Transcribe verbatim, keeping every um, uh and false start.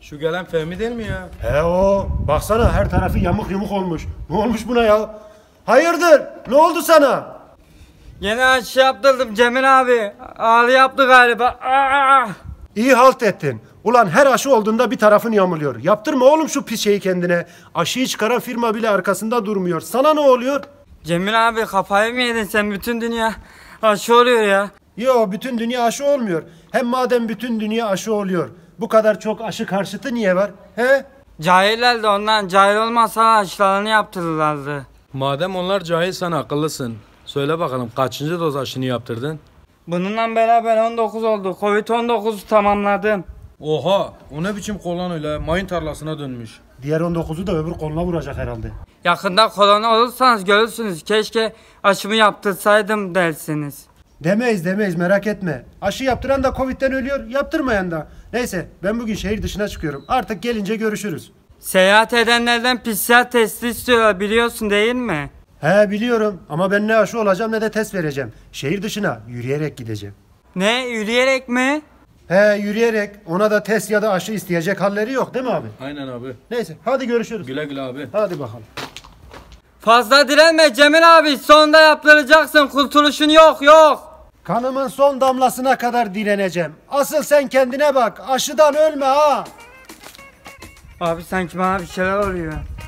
Şu gelen Fehmi değil mi ya? He o. Baksana her tarafı yamuk yumuk olmuş. Ne olmuş buna ya? Hayırdır? Ne oldu sana? Yine aşı yaptırdım Cemil abi. Ağrı yaptı galiba. Aa! İyi halt ettin. Ulan her aşı olduğunda bir tarafın yamuluyor. Yaptırma oğlum şu pis şeyi kendine. Aşıyı çıkaran firma bile arkasında durmuyor. Sana ne oluyor? Cemil abi kafayı mı yedin sen? Bütün dünya aşı oluyor ya. Yo, bütün dünya aşı olmuyor. Hem madem bütün dünya aşı oluyor, bu kadar çok aşı karşıtı niye var? He? Cahiller de ondan, cahil olmasa aşılarını yaptırırlardı. Madem onlar cahil, sen akıllısın. Söyle bakalım, kaçıncı doz aşını yaptırdın? Bununla beraber on dokuz oldu. Covid on dokuzu tamamladım. Oha, o ne biçim kolon öyle, mayın tarlasına dönmüş. Diğer on dokuzu da öbür koluna vuracak herhalde. Yakında korona olursanız görürsünüz. Keşke aşımı yaptırsaydım dersiniz. Demeyiz demeyiz, merak etme. Aşı yaptıran da Covid'den ölüyor, yaptırmayan da. Neyse, ben bugün şehir dışına çıkıyorum. Artık gelince görüşürüz. Seyahat edenlerden P C R testi istiyorlar, biliyorsun değil mi? He biliyorum ama ben ne aşı olacağım ne de test vereceğim. Şehir dışına yürüyerek gideceğim. Ne, yürüyerek mi? He yürüyerek, ona da test ya da aşı isteyecek halleri yok değil mi abi? Aynen abi. Neyse hadi görüşürüz. Güle güle abi. Hadi bakalım. Fazla direnme Cemil abi, sonunda yaptıracaksın, kurtuluşun yok yok. Kanımın son damlasına kadar direneceğim. Asıl sen kendine bak, aşıdan ölme ha. Abi sanki bana bir şeyler oluyor.